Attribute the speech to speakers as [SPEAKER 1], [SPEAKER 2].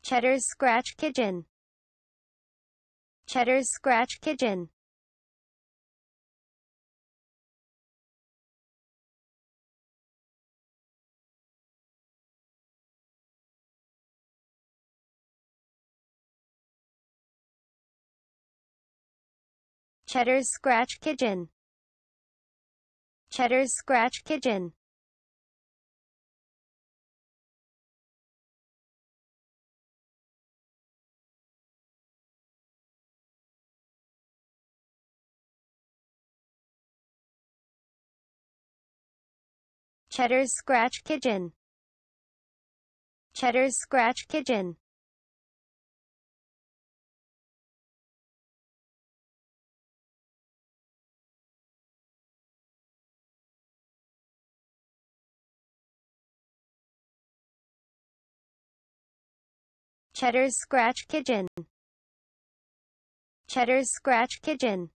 [SPEAKER 1] Cheddar's Scratch Kitchen. Cheddar's Scratch Kitchen. Cheddar's Scratch Kitchen. Cheddar's Scratch Kitchen. Cheddar's Scratch Kitchen. Cheddar's Scratch Kitchen. Cheddar's Scratch Kitchen. Cheddar's Scratch Kitchen.